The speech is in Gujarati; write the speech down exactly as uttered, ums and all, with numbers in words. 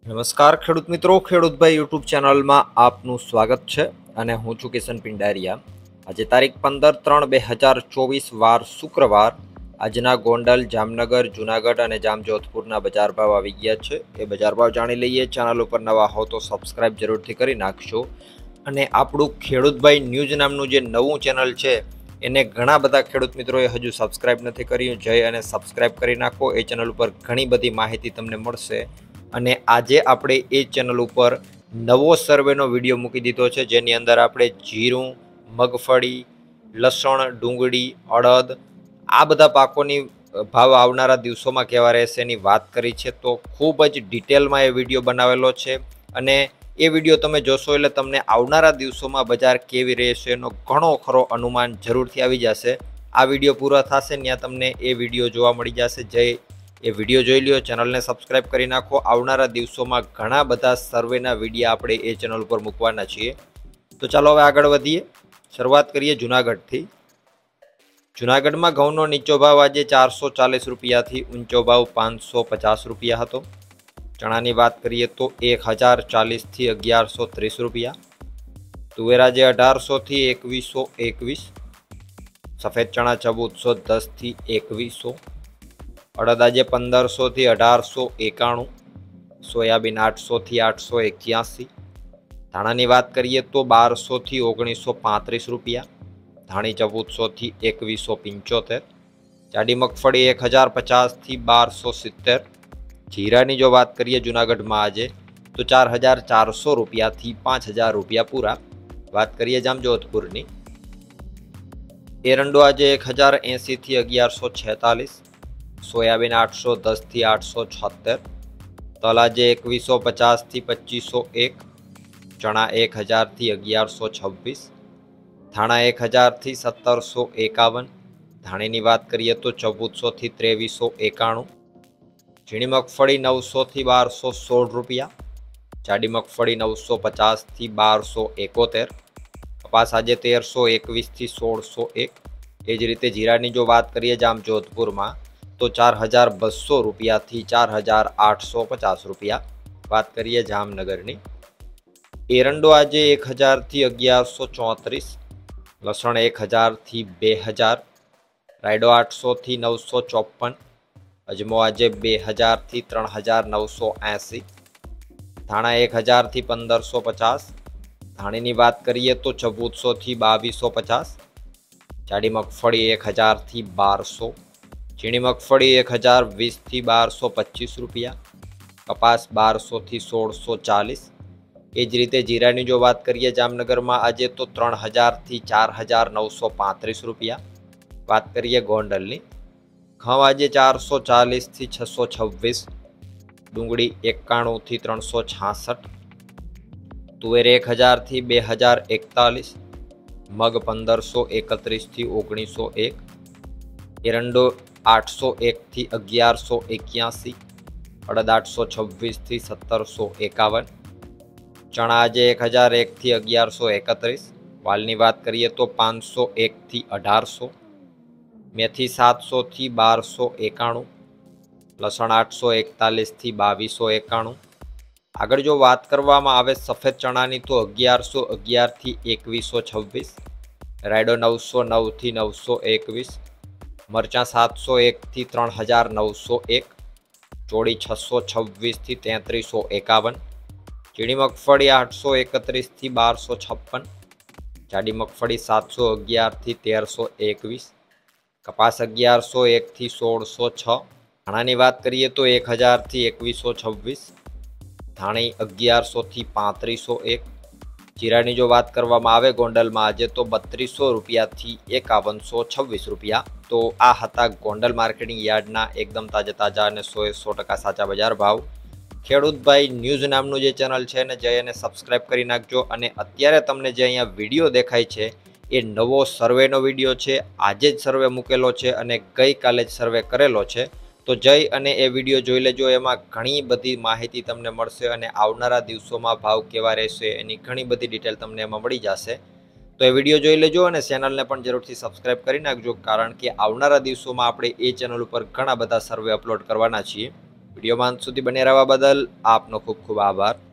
નમસ્કાર ખેડૂત મિત્રો, ખેડૂતભાઈ યુટ્યુબ ચેનલમાં આપનું સ્વાગત છે અને હું છું કિશન પિંડારિયા. આજે તારીખ પંદર ત્રણ બે હજાર ચોવીસ વાર શુક્રવાર. આજના ગોંડલ, જામનગર, જુનાગઢ અને જામજોધપુરના બજાર ભાવ આવી ગયા છે. એ બજાર ભાવ જાણી લઈએ. ચેનલ ઉપર નવા હો તો સબસ્ક્રાઇબ જરૂરથી કરી નાખશો. અને આપણું ખેડૂતભાઈ ન્યૂઝ નામનું જે નવું ચેનલ છે એને ઘણા બધા ખેડૂત મિત્રોએ હજુ સબસ્ક્રાઇબ નથી કર્યું. જઈ અને સબસ્ક્રાઇબ કરી નાખો. એ ચેનલ ઉપર ઘણી બધી માહિતી તમને મળશે. અને આજે આપણે એ ચેનલ ઉપર નવો સર્વેનો વિડીયો મૂકી દીધો છે, જેની અંદર આપણે જીરું, મગફળી, લસણ, ડુંગળી, અડદ આ બધા પાકોની ભાવ આવનારા દિવસોમાં કેવા રહેશે એની વાત કરી છે. તો ખૂબ જ ડિટેલમાં એ વિડીયો બનાવેલો છે અને એ વિડીયો તમે જોશો એટલે તમને આવનારા દિવસોમાં બજાર કેવી રહેશે એનો ઘણો ખરો અનુમાન જરૂરથી આવી જશે. આ વિડીયો પૂરો થશે ત્યાં તમને એ વિડીયો જોવા મળી જશે. જય એ વિડીયો જોઈ લ્યો, ચેનલને સબસ્ક્રાઇબ કરી નાખો. આવનારા દિવસોમાં ઘણા બધા સર્વેના વિડીયો આપણે એ ચેનલ ઉપર મૂકવાના છીએ. તો ચાલો હવે આગળ વધીએ. શરૂઆત કરીએ જુનાગઢથી. જુનાગઢમાં ઘઉંનો નીચો ભાવ આજે ચારસો ચાલીસ રૂપિયાથી ઊંચો ભાવ પાંચસો પચાસ રૂપિયા હતો. ચણાની વાત કરીએ તો એક હજાર ચાલીસથી અગિયારસો ત્રીસ રૂપિયા. તુવેર આજે અઢારસોથી એકવીસો એકવીસ. સફેદ ચણા ચૌદસો દસથી એકવીસો. અડદ આજે પંદરસોથી અઢારસો એકાણું. સોયાબીન આઠસોથી આઠસો એક્યાસી. ધાણાની વાત કરીએ તો બારસોથી ઓગણીસો પાંત્રીસ રૂપિયા. ધાણી ચૌદસોથી એકવીસો પંચોતેર. જાડી મગફળી એક હજાર પચાસથી બારસો સિત્તેર. જીરાની જો વાત કરીએ જુનાગઢમાં આજે તો ચાર હજાર ચારસો રૂપિયાથી પાંચ હજાર રૂપિયા પૂરા. વાત કરીએ જામજોધપુરની. એરંડો આજે એક હજાર એંસીથી અગિયારસો છેતાલીસ. સોયાબીન આઠસો દસથી આઠસો છોતેર. તલ આજે એકવીસો પચાસથી પચીસો એક. ચણા એક હજારથી અગિયારસો છવ્વીસ. ધાણા એક હજારથી સત્તરસો એકાવન. ધાણીની વાત કરીએ તો ચૌદસોથી ત્રેવીસો એકાણું. ઝીણી મગફળી નવસોથી બારસો સોળ રૂપિયા. જાડી મગફળી નવસો પચાસથી બારસો એકોતેર. કપાસ આજે તેરસો એકવીસથી સોળસો એક. એ જ રીતે જીરાની જો વાત કરીએ જામજોધપુરમાં તો ચાર હજાર બસો રૂપિયાથી ચાર હજાર આઠસો પચાસ રૂપિયા. વાત કરીએ જામનગરની. એરંડો આજે એક હજારથી અગિયારસો ચોત્રીસ. લસણ એક હજારથી બે હજાર. રાયડો આઠસોથી નવસો ચોપન. અજમો આજે બે હજારથી ત્રણ હજાર નવસો એંસી. ધાણા એક હજારથી પંદરસો પચાસ. ધાણીની વાત કરીએ તો ચૌદસોથી બાવીસો પચાસ. જાડી મગફળી એક હજારથી બારસો. ઝીણી મગફળી એક હજાર વીસથી બારસો પચીસ રૂપિયા. કપાસ બારસોથી સોળસો ચાલીસ. એ જ રીતે જીરાની જો વાત કરીએ જામનગરમાં આજે તો ત્રણ હજારથી ચાર હજાર નવસો પાંત્રીસ રૂપિયા. વાત કરીએ ગોંડલની. ઘઉં આજે ચારસો ચાલીસથી છસો છવ્વીસ. ડુંગળી એકાણુંથી ત્રણસો છાસઠ. તુવેર એક હજારથી બે હજાર એકતાલીસ. મગ પંદરસો એકત્રીસથી ઓગણીસો એક. એરંડો આઠસો એકથી અગિયારસો એક્યાસી. અડદ આઠસો છવ્વીસથી સત્તરસો એકાવન. ચણા આજે એક હજાર એકથી અગિયારસો એકત્રીસ. વાલની વાત કરીએ તો પાંચસો એકથી અઢારસો. મેથી સાતસોથી બારસો એકાણું. લસણ આઠસો એકતાલીસથી બાવીસો એકાણું. આગળ જો વાત કરવામાં આવે સફેદ ચણાની તો અગિયારસો અગિયારથી એકવીસો છવ્વીસ. રાયડો નવસો નવથી નવસો એકવીસ. મરચાં સાતસો એકથી ત્રણ હજાર નવસો એક. ચોળી છસો છવ્વીસથી તેત્રીસો એકાવન. ઝીણી મગફળી આઠસો એકત્રીસથી બારસો છપ્પન. જાડી મગફળી સાતસો અગિયારથી તેરસો એકવીસ. કપાસ અગિયારસો એકથી સોળસો છ. ધાણાની વાત કરીએ તો એક હજારથી એકવીસો છવ્વીસ. ધાણી અગિયારસોથી પાંત્રીસો એક. જીરાની જો વાત કરવામાં આવે ગોંડલમાં આજે તો બત્રીસો રૂપિયાથી એકાવનસો છવ્વીસ રૂપિયા. તો આ હતા ગોંડલ માર્કેટિંગ યાર્ડના એકદમ તાજા તાજા અને સો એ સો ટકા સાચા બજાર ભાવ. ખેડૂતભાઈ ન્યૂઝ નામનું જે ચેનલ છે એને જઈ અને સબસ્ક્રાઇબ કરી નાખજો. અને અત્યારે તમને જે અહીંયા વિડીયો દેખાય છે એ નવો સર્વેનો વિડીયો છે. આજે જ સર્વે મૂકેલો છે અને ગઈકાલે જ સર્વે કરેલો છે. તો જઈ અને એ વિડીયો જોઈ લેજો. એમાં ઘણી બધી માહિતી તમને મળશે અને આવનારા દિવસોમાં ભાવ કેવા રહેશે એની ઘણી બધી ડિટેલ તમને એમાં મળી જશે. તો એ વિડીયો જોઈ લેજો અને ચેનલને પણ જરૂરથી સબસ્ક્રાઇબ કરી નાખજો, કારણ કે આવનારા દિવસોમાં આપણે એ ચેનલ ઉપર ઘણા બધા સર્વે અપલોડ કરવાના છીએ. વિડીયોમાં અંત સુધી બને રહેવા બદલ આપનો ખૂબ ખૂબ આભાર.